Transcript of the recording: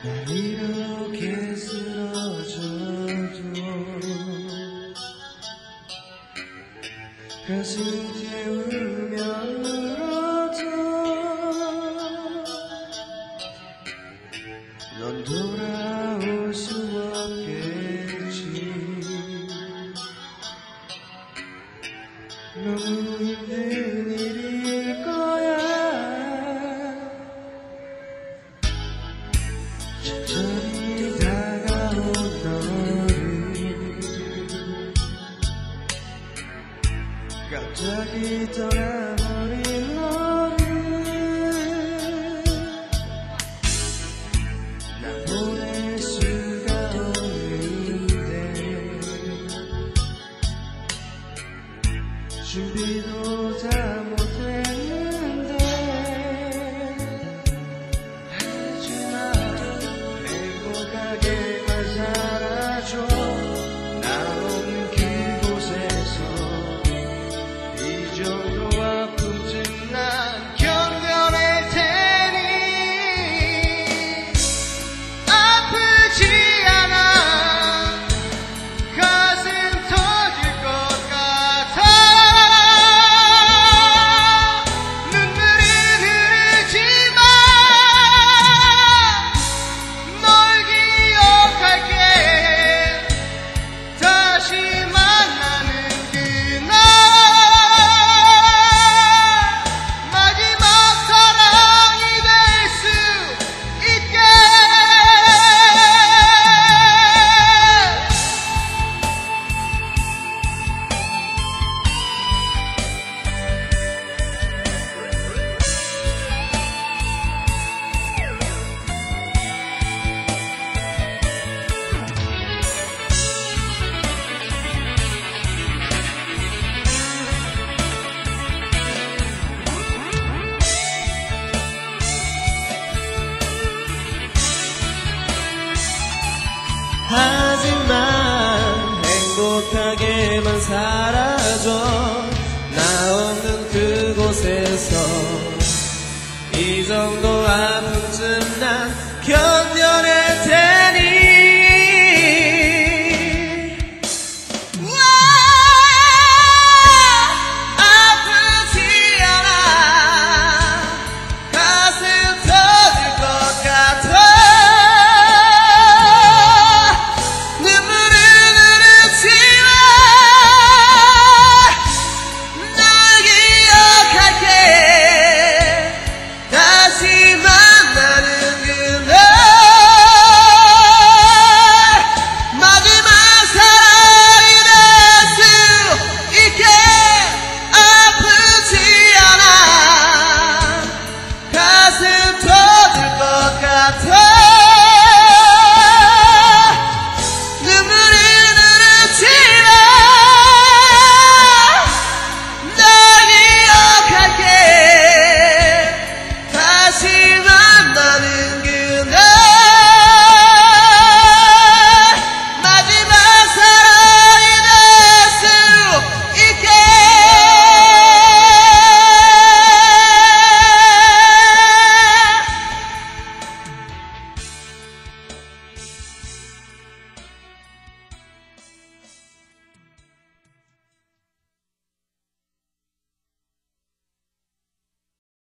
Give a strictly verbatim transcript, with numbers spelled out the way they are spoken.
난 이렇게 쓰러져도 가슴 태우며 울어도 넌 돌아올 수 없겠지. 너무 힘든 일일 거야. 천천히 다가온 너를 갑자기 떠나버린 너를 난 보낼 수가 없는데 준비도 다 못했는데 하지마 행복하게만 살아줘. 나 없는 그곳에서 이 정도 아픔쯤 난 견뎌낼 테니 아프지 않아. 가슴 터질 것 같아. 눈물이 흐르지만 널 기억할게. 다시 만나는 그날 마지막 사랑이 될 수 있게. 하지만 행복하게만 살아줘. 나 없는 그곳에서 이 정도 아